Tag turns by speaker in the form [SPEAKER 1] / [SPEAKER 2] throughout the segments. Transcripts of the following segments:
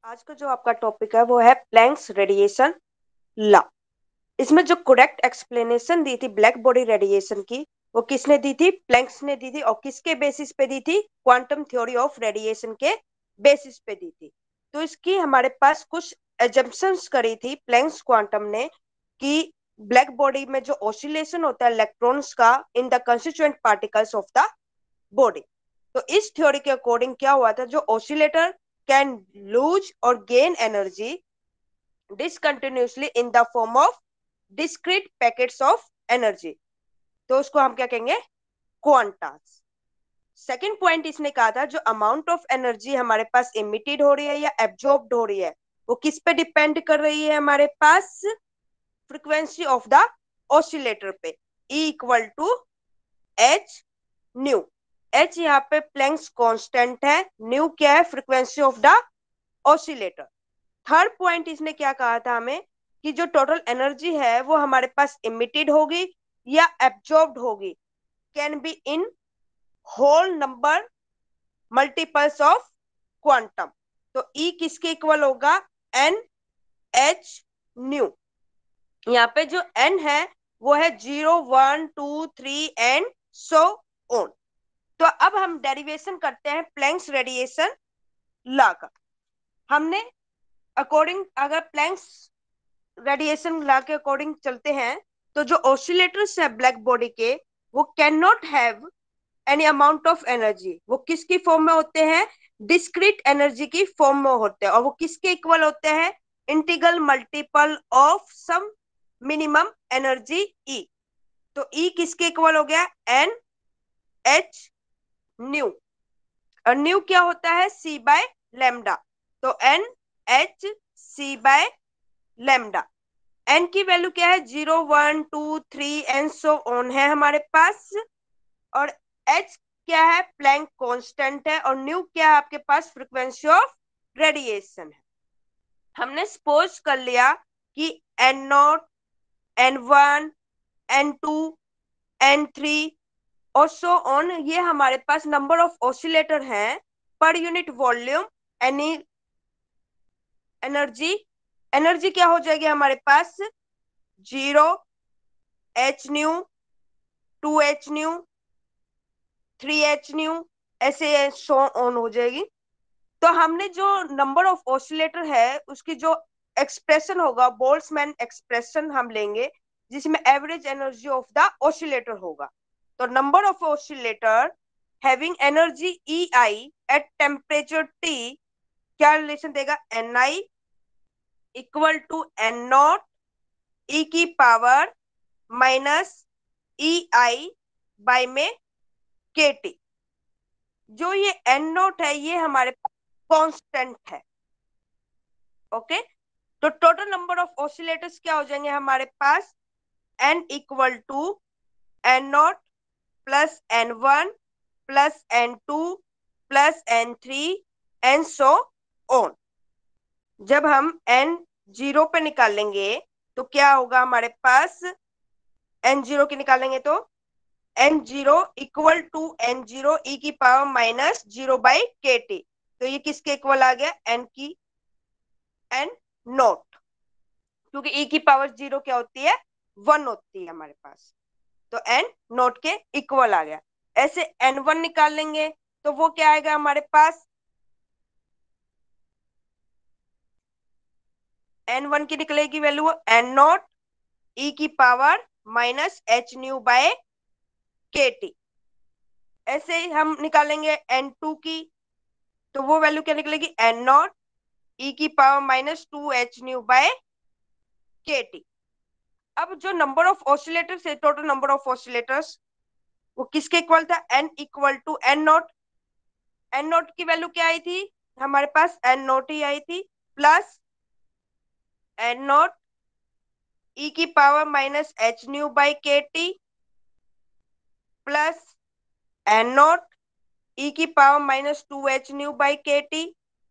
[SPEAKER 1] आज का जो आपका टॉपिक है वो है प्लैंक्स रेडिएशन लॉ। इसमें जो करेक्ट एक्सप्लेनेशन दी थी ब्लैक बॉडी रेडिएशन की, वो किसने दी थी? प्लैंक्स ने दी थी। और किसके बेसिस पे दी थी? क्वांटम थ्योरी ऑफ रेडिएशन के बेसिस पे दी थी। तो इसकी हमारे पास कुछ एजम्पशंस करी थी प्लैंक्स क्वांटम ने कि ब्लैक बॉडी में जो ऑसिलेशन होता है इलेक्ट्रॉन्स का in the constituent particles of the body. तो इस थ्योरी के अकॉर्डिंग क्या हुआ था, जो ऑसिलेटर कैन लूज और gain energy discontinuously in the form of discrete packets of energy, तो उसको हम क्या कहेंगे? क्वांटास। सेकेंड पॉइंट इसने कहा था जो अमाउंट ऑफ एनर्जी हमारे पास इमिटेड हो रही है या एब्जॉर्ब्ड हो रही है, वो किस पे डिपेंड कर रही है? हमारे पास फ्रीक्वेंसी ऑफ द ऑसिलेटर पे, E equal to H nu. H यहाँ पे प्लैंक्स कांस्टेंट है, न्यू क्या है? Frequency of the oscillator. Third point इसने क्या कहा था हमें कि जो टोटल एनर्जी है वो हमारे पास इमिटेड होगी या एब्जॉर्ब्ड होगी, can be in whole number multiples of quantum. तो ई किसके इक्वल होगा? N H nu. यहाँ पे जो एन है वो है 0, 1, 2, 3 एंड सो ऑन। तो अब हम डेरिवेशन करते हैं प्लैंक्स रेडिएशन लॉ का। हमने अकॉर्डिंग, अगर प्लैंक्स रेडिएशन लॉ के अकॉर्डिंग चलते हैं तो जो ऑसिलेटर्स है ब्लैक बॉडी के, वो can not have any amount of energy. वो किसकी फॉर्म में होते हैं? डिस्क्रीट एनर्जी की फॉर्म में होते हैं। और वो किसके इक्वल होते हैं? Integral multiple of some minimum energy E. तो ई किसके इक्वल हो गया? N H nu. और न्यू क्या होता है? C by lambda. तो N H C by lambda. N की वैल्यू क्या है? 0, 1, 2, 3 एंड सो ऑन है हमारे पास। और एच क्या है? प्लैंक कांस्टेंट है। और न्यू क्या है आपके पास? फ्रीक्वेंसी ऑफ रेडिएशन है। हमने सपोज कर लिया कि N naught, N one, N two, N three और सो ऑन, ये हमारे पास नंबर ऑफ ऑसिलेटर हैं per unit volume. Any energy, energy क्या हो जाएगी हमारे पास? 0 H nu, 2 H nu, 3 H nu, ऐसे शो ऑन हो जाएगी। तो हमने जो नंबर ऑफ ऑसिलेटर है उसकी जो एक्सप्रेशन होगा, बोल्ट्जमैन एक्सप्रेशन हम लेंगे जिसमें average energy of the oscillator होगा। तो number of oscillator having energy E I at temperature T क्या रिलेशन देगा? N I equal to N naught E की power minus E I by में के टी। जो ये एन नोट है ये हमारे पास कांस्टेंट है। ओके, तो टोटल नंबर ऑफ ऑसिलेटर्स क्या हो जाएंगे हमारे पास? N equal to N naught plus N one plus N two plus N three and so on. जब हम एन जीरो पे निकालेंगे तो क्या होगा हमारे पास? एन जीरो की निकालेंगे तो N zero equal to N zero E की पावर माइनस 0/kT। तो ये किसके इक्वल आ गया? एन की एन नोट, क्योंकि ई की पावर जीरो क्या होती है? 1 होती है हमारे पास। तो एन नोट के इक्वल आ गया। ऐसे एन वन निकाल लेंगे तो वो क्या आएगा हमारे पास? एन वन की निकलेगी वैल्यू एन नोट ई की power minus H nu by K T. ऐसे ही हम निकालेंगे एन टू की, तो वो वैल्यू क्या निकलेगी? एन नॉट ई की power minus 2 H nu by K T. अब जो नंबर ऑफ ऑसिलेटर्स है, टोटल नंबर ऑफ ऑसिलेटर्स, वो किसके इक्वल था? N equal to N naught. N naught की वैल्यू क्या आई थी हमारे पास? एन नॉट ही आई थी, प्लस एन नॉट ई की power minus H nu by K T plus N naught E की power minus 2 H nu by K T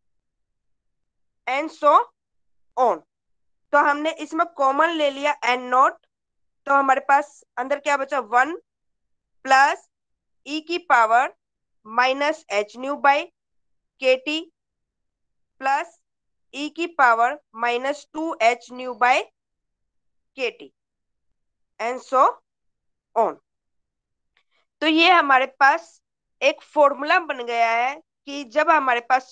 [SPEAKER 1] and so on. तो हमने इसमें कॉमन ले लिया एन नॉट, तो हमारे पास अंदर क्या बचा? 1 प्लस ई की power minus H nu by K T plus E की power -2h/kT and so on. तो ये हमारे पास एक फॉर्मूला बन गया है कि जब हमारे पास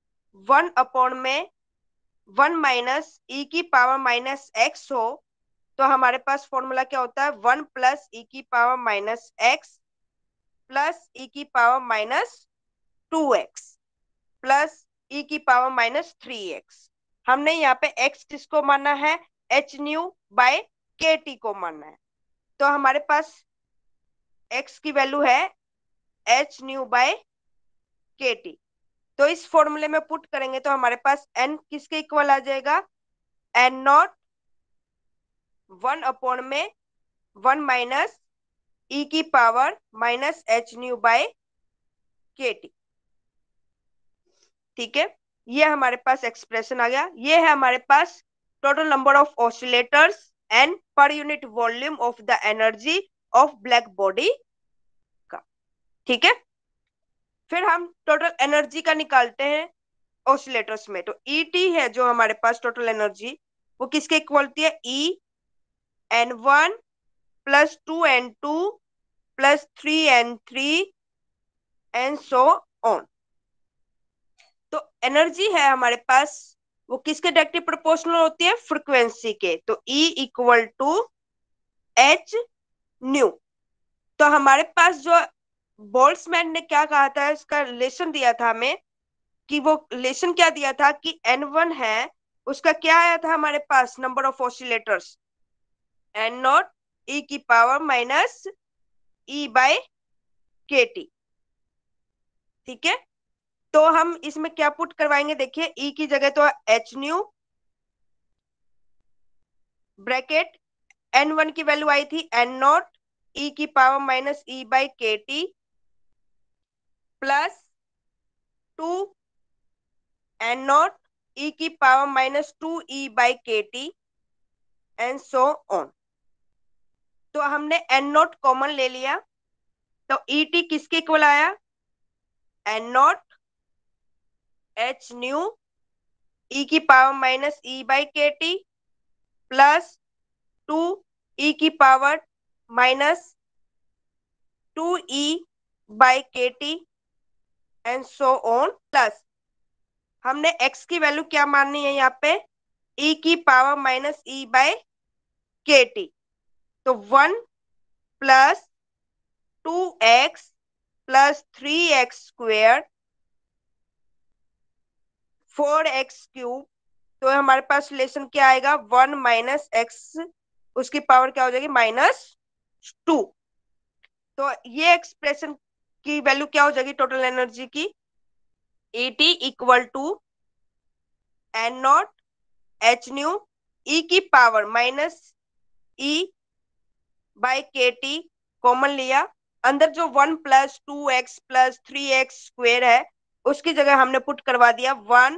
[SPEAKER 1] 1/(1 - e⁻x) हो, तो हमारे पास फॉर्मूला क्या होता है, 1 + e⁻x plus e⁻−2x plus e⁻−3x। हमने यहाँ पे x किसको माना है, h/kT को माना है। तो हमारे पास x की वैल्यू है h/kT। तो इस फॉर्मूले में पुट करेंगे तो हमारे पास n किसके इक्वल आ जाएगा, n0 1/(1 - e⁻−h/kT। ठीक है, ये हमारे पास एक्सप्रेशन आ गया। ये है हमारे पास total number of oscillators and per unit volume of the energy of black body का। ठीक है, फिर हम टोटल एनर्जी का निकालते हैं ऑसिलेटर्स में। तो ईटी है जो हमारे पास टोटल एनर्जी, वो किसके इक्वल होती है, E(n1 + 2n2 + 3n3 and so on. तो एनर्जी है हमारे पास, वो किसके डायरेक्टली प्रोपोर्शनल होती है, फ्रीक्वेंसी के। तो E = h/ν। तो हमारे पास जो बोल्ट्जमैन ने क्या कहा था, इसका रिलेशन दिया था हमें, कि वो रिलेशन क्या दिया था कि n1 है, उसका क्या आया था हमारे पास, number of oscillators n0 e⁻e/kT। ठीक है, तो हम इसमें क्या पुट करवाएंगे, देखिए E की जगह तो h/ν ब्रैकेट, n1 की वैल्यू आई थी n0 e⁻e/kT plus 2 n0 e⁻²e/kT and so on. तो हमने n0 कॉमन ले लिया, तो ET किसके इक्वल आया, n0 h/ν e⁻e/kT plus 2 e⁻²e/kT and so on plus हमने x की वैल्यू क्या माननी है यहाँ पे, e⁻e/kT। तो 1 + 2x + 3x² 4x³ तो हमारे पास रिलेशन क्या आएगा, 1 - x, उसकी पावर क्या हो जाएगी, -2। तो ये एक्सप्रेशन की वैल्यू क्या हो जाएगी टोटल एनर्जी की, ET = n0 h/ν e⁻e/kT common लिया, अंदर जो 1 + 2x + 3x² है, उसकी जगह हमने पुट करवा दिया 1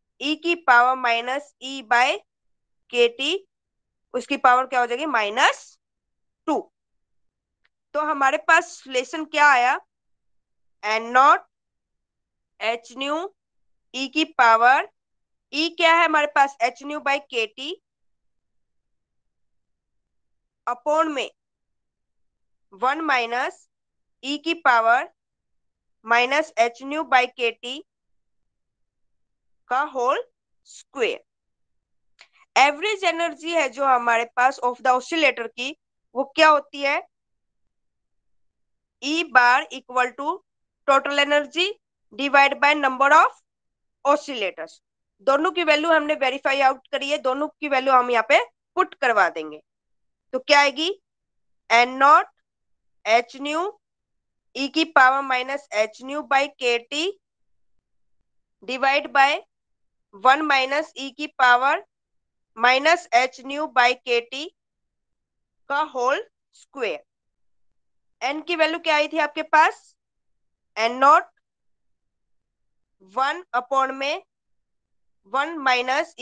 [SPEAKER 1] e⁻e/kT, उसकी पावर क्या हो जाएगी, -2। तो हमारे पास रिलेशन क्या आया, n0 h/ν e क्या है हमारे पास, h/ν/kT अपॉन में 1 - e⁻−h/ν/kT का होल स्क्वायर। एवरेज एनर्जी है जो हमारे पास ऑफ द ऑसिलेटर की, वो क्या होती है, E = total energy divide by number of oscillators. दोनों की वैल्यू हमने वेरीफाई आउट करी है, दोनों की वैल्यू हम यहाँ पे पुट करवा देंगे। तो क्या आएगी, n0 h/ν e⁻−h/ν/kT divide by 1 - e⁻−h/ν/kT का होल स्क्वायर। n की वैल्यू क्या आई थी आपके पास, n0 1 अपॉन में 1 -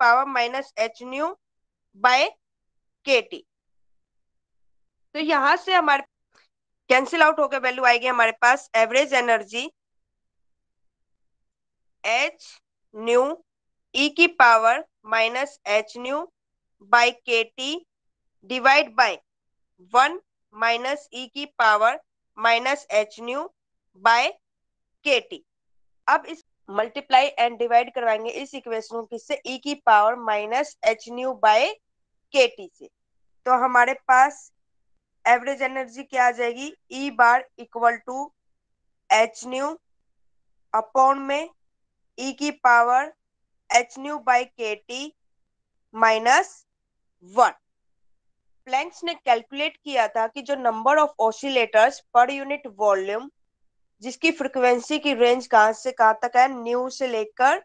[SPEAKER 1] e⁻−h/ν/kT। तो यहां से हमारे कैंसिल आउट होकर वैल्यू आएगी हमारे पास एवरेज एनर्जी h/ν ई की power minus H nu by K T divide by 1 minus E की power minus H nu by K T. अब इस मल्टीप्लाई एंड डिवाइड करवाएंगे इस इक्वेशन को किससे, ई की power minus H nu by K T से। तो हमारे पास एवरेज एनर्जी क्या आ जाएगी, E bar equal to H nu upon में ई की power H nu by K T minus 1। Planck's ने कैलकुलेट किया था कि जो number of oscillators per unit volume जिसकी फ्रीक्वेंसी की रेंज कहां से कहां तक है, न्यू से लेकर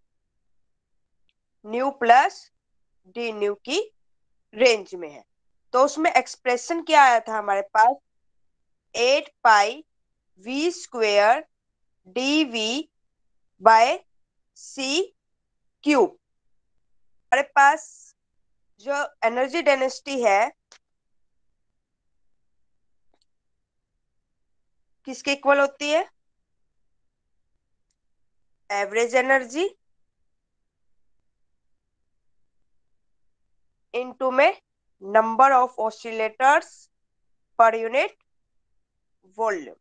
[SPEAKER 1] न्यू प्लस डी न्यू की रेंज में है। तो उसमें एक्सप्रेशन क्या आया था हमारे पास, 8 pi V square D V by C cube. हमारे पास जो एनर्जी डेंसिटी है किसके इक्वल होती है, एवरेज एनर्जी इनटू में number of oscillators per unit volume.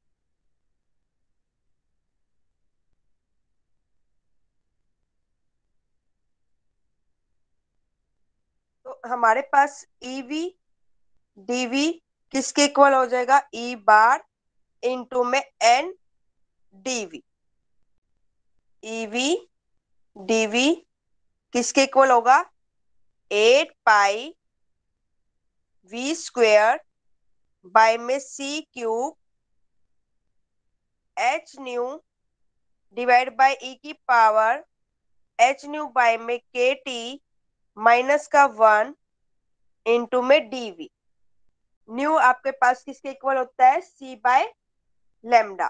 [SPEAKER 1] तो हमारे पास ईवी डीवी किसके इक्वल हो जाएगा, ई बार इनटू में एन डीवी। ईवी डीवी किसके इक्वल होगा, 8 पाई वी स्क्वेयर बाय में C cube H nu divide by E की पावर एच न्यू बाय में के टी माइनस का 1 इंटू में डीवी। न्यू आपके पास किसके इक्वल होता है, सी बाय लेमडा।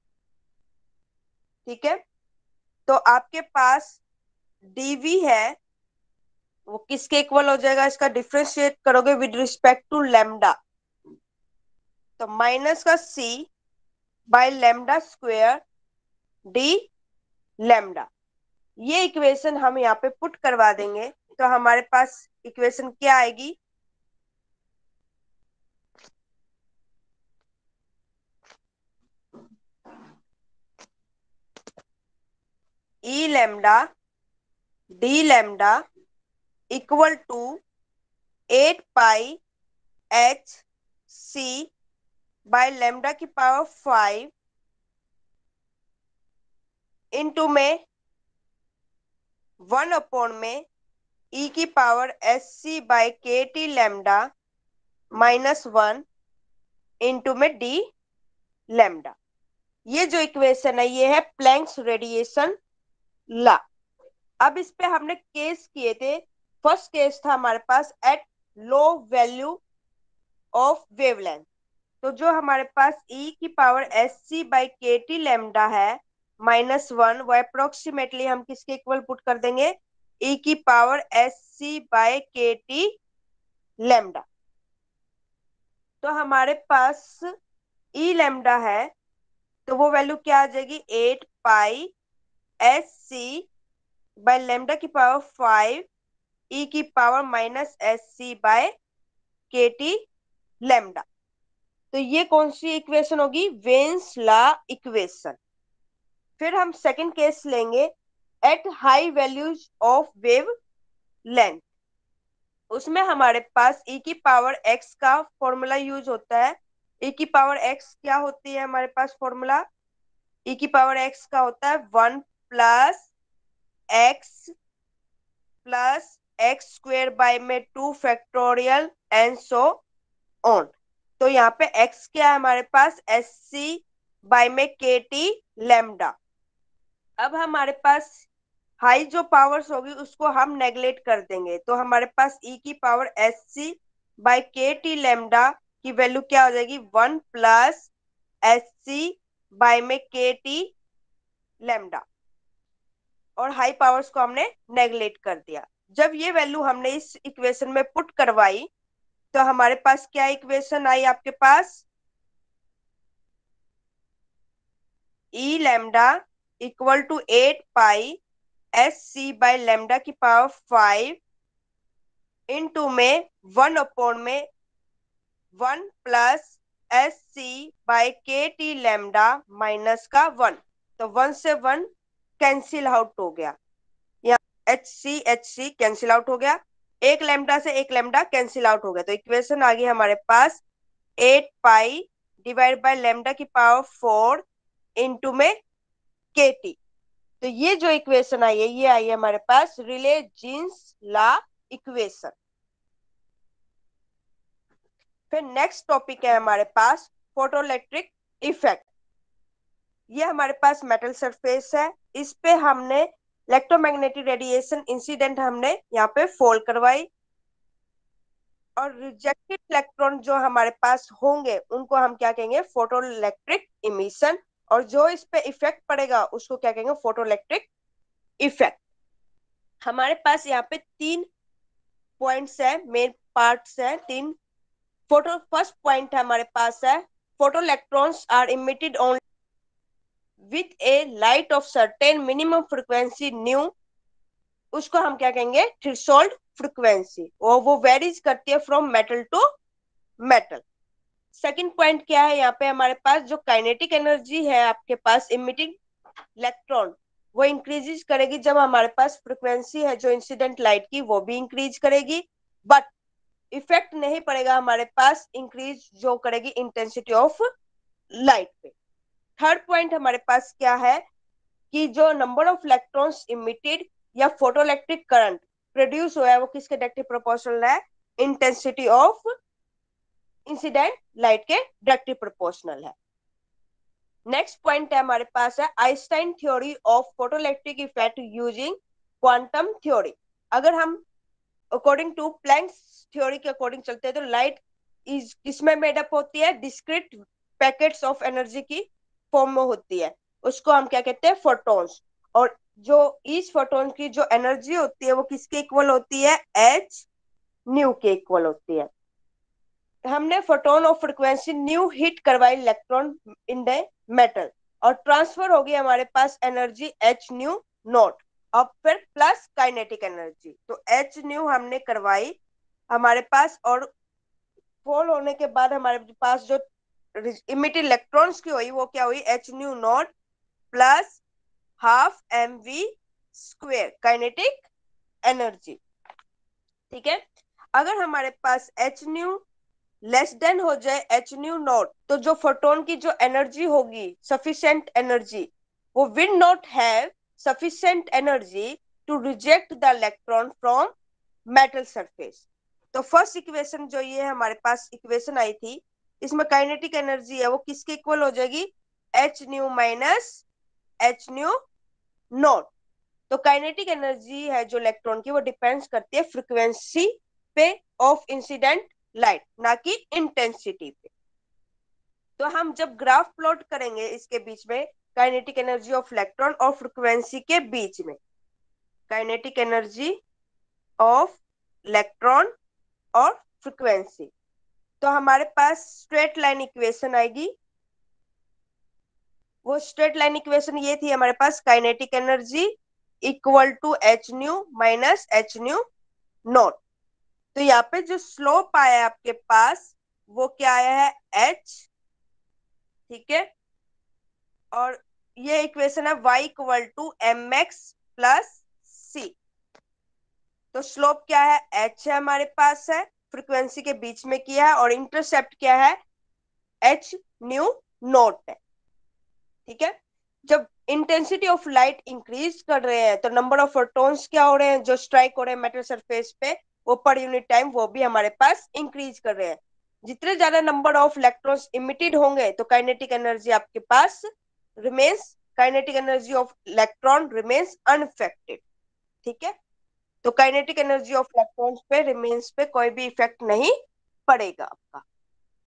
[SPEAKER 1] ठीक है, तो आपके पास डीवी है वो किसके इक्वल हो जाएगा, इसका डिफ्रेंशिएट करोगे विद रिस्पेक्ट टू लेमडा, तो माइनस का C by lambda square D lambda. ये इक्वेशन हम यहाँ पे पुट करवा देंगे तो हमारे पास इक्वेशन क्या आएगी, E lambda D lambda equal to 8 pi H C by lambda की पावर 5 इंटू में 1 अपॉन में ई की power S C by K T lambda minus 1 into में डी लेमडा। ये जो इक्वेशन है ये है प्लैंक्स रेडिएशन लॉ। अब इस पे हमने केस किए थे, फर्स्ट केस था हमारे पास at low value of wavelength. तो जो हमारे पास ई की power S C by K T lambda है माइनस 1, वो अप्रोक्सीमेटली हम किसके इक्वल पुट कर देंगे, ई की power S C by K T lambda. तो हमारे पास ई लेमडा है तो वो वैल्यू क्या आ जाएगी, 8 pi S C by lambda की पावर 5 ई की power minus S C by K T lambda. तो ये कौन सी इक्वेशन होगी, वेन्स लॉ इक्वेशन। फिर हम सेकंड केस लेंगे at high values of wave length. उसमें हमारे पास ई की पावर एक्स का फॉर्मूला यूज होता है। ई की पावर एक्स क्या होती है हमारे पास फॉर्मूला, ई की पावर एक्स का होता है 1 plus X plus X square by में 2 फैक्टोरियल एंड सो ऑन। तो यहाँ पे x क्या है हमारे पास, एस सी बाय में के टी लेमडा। अब हमारे पास हाई जो पावर्स होगी उसको हम नेगलेक्ट कर देंगे, तो हमारे पास e की power S C by K T lambda की वैल्यू क्या हो जाएगी, 1 प्लस एस सी बाय में के टी लेमडा। और हाई पावर्स को हमने नेगलेक्ट कर दिया। जब ये वैल्यू हमने इस इक्वेशन में पुट करवाई तो हमारे पास क्या इक्वेशन आई आपके पास, E lambda equal to 8 pi Hc/λ⁵ into में 1/(1+Hc/kT λ-1)। तो 1 से 1 कैंसिल आउट हो गया, यहाँ Hc कैंसिल आउट हो गया, एक लैम्डा से एक लैम्डा कैंसिल आउट हो गया। तो इक्वेशन आ गई हमारे पास 8π/λ⁴ इंटू में kT। तो ये जो इक्वेशन आई है ये आई है हमारे पास रिले जीन्स लॉ इक्वेशन। फिर नेक्स्ट टॉपिक है हमारे पास फोटोइलेक्ट्रिक इफेक्ट। ये हमारे पास मेटल सरफेस है, इस पे हमने इलेक्ट्रोमैग्नेटिक रेडिएशन इंसिडेंट हमने यहाँ पे फोल्ड करवाई, और रिजेक्टेड इलेक्ट्रॉन जो हमारे पास होंगे उनको हम क्या कहेंगे, फोटोइलेक्ट्रिक इमिशन। और जो इस पे इफेक्ट पड़ेगा उसको क्या कहेंगे, फोटोइलेक्ट्रिक इफेक्ट। हमारे पास यहाँ पे 3 पॉइंट्स है, मेन पार्ट्स है 3। फर्स्ट पॉइंट हमारे पास है photo electrons are emitted only with a light of certain minimum frequency nu. उसको हम क्या कहेंगे, थ्रेशोल्ड फ्रीक्वेंसी, और वो वेरीज करती है from metal to metal. Second point क्या है, यहाँ पे हमारे पास जो काइनेटिक एनर्जी है आपके पास इमिटिंग इलेक्ट्रॉन, वो इंक्रीजेस करेगी जब हमारे पास फ्रीक्वेंसी है जो इंसिडेंट लाइट की वो भी इंक्रीज करेगी, बट इफेक्ट नहीं पड़ेगा हमारे पास इंक्रीज जो करेगी इंटेंसिटी ऑफ लाइट पे। थर्ड पॉइंट हमारे पास क्या है कि जो नंबर ऑफ इलेक्ट्रॉन्स इमिटेड या फोटोइलेक्ट्रिक करंट प्रोड्यूस हुआ है वो किसके डायरेक्टली प्रोपोर्शनल है, इंटेंसिटी ऑफ इंसिडेंट लाइट के डायरेक्टली प्रोपोर्शनल है। नेक्स्ट पॉइंट है हमारे पास है Einstein theory of photoelectric effect using quantum theory. अगर हम अकॉर्डिंग टू प्लैंक्स थ्योरी के अकॉर्डिंग चलते हैं तो लाइट इज किसमें मेडअप होती है, डिस्क्रीट पैकेट्स ऑफ एनर्जी की फॉर्म में होती है, उसको हम क्या कहते हैं, फोटॉन्स। और जो इस फोटोन की जो एनर्जी होती है वो किसके इक्वल होती है, एच न्यू के इक्वल होती है। हमने फोटोन और फ्रीक्वेंसी न्यू हिट करवाई इलेक्ट्रॉन इन द मेटल, और ट्रांसफर हो गई हमारे पास एनर्जी एच न्यू नॉट, अब फिर प्लस काइनेटिक एनर्जी। तो एच न्यू हमने करवाई हमारे पास, और फॉल होने के बाद हमारे पास जो इमिटेड इलेक्ट्रॉन्स की हुई वो क्या हुई, H nu naught plus half M V square kinetic energy. ठीक है, अगर हमारे पास एच न्यू लेस देन हो जाए एच न्यू नॉट, तो जो फोटोन की जो एनर्जी होगी सफिशिएंट एनर्जी, वो will not have sufficient energy to reject the electron from metal surface. तो फर्स्ट इक्वेशन जो ये हमारे पास इक्वेशन आई थी, इसमें काइनेटिक एनर्जी है वो किसके इक्वल हो जाएगी, H nu minus H nu naught. तो काइनेटिक एनर्जी है जो इलेक्ट्रॉन की वो डिपेंड्स करती है फ्रीक्वेंसी पे ऑफ इंसिडेंट लाइट, ना कि इंटेंसिटी पे। तो हम जब ग्राफ प्लॉट करेंगे इसके बीच में काइनेटिक एनर्जी ऑफ इलेक्ट्रॉन और फ्रीक्वेंसी के बीच में, काइनेटिक एनर्जी ऑफ इलेक्ट्रॉन और फ्रीक्वेंसी, तो हमारे पास स्ट्रेट लाइन इक्वेशन आएगी। वो स्ट्रेट लाइन इक्वेशन ये थी हमारे पास, kinetic energy equal to H nu minus H nu naught. तो यहाँ पे जो स्लोप आया है आपके पास वो क्या आया है, एच। ठीक है, और ये इक्वेशन है y equal to M X plus C. तो स्लोप क्या है, h है हमारे पास है, फ्रीक्वेंसी के बीच में किया है, और इंटरसेप्ट क्या है, h न्यू नॉट है। ठीक है, जब इंटेंसिटी ऑफ लाइट इंक्रीज कर रहे हैं तो नंबर ऑफ फोटॉन्स क्या हो रहे हैं जो स्ट्राइक हो रहे हैं मेटल सरफेस पे, वो पर यूनिट टाइम वो भी हमारे पास इंक्रीज कर रहे हैं। जितने ज्यादा नंबर ऑफ इलेक्ट्रॉन्स इमिटेड होंगे तो काइनेटिक एनर्जी आपके पास remains, kinetic energy of electron remains unaffected. ठीक है, तो काइनेटिक एनर्जी ऑफ इलेक्ट्रॉन्स पे रिमेन्स पे कोई भी इफेक्ट नहीं पड़ेगा आपका।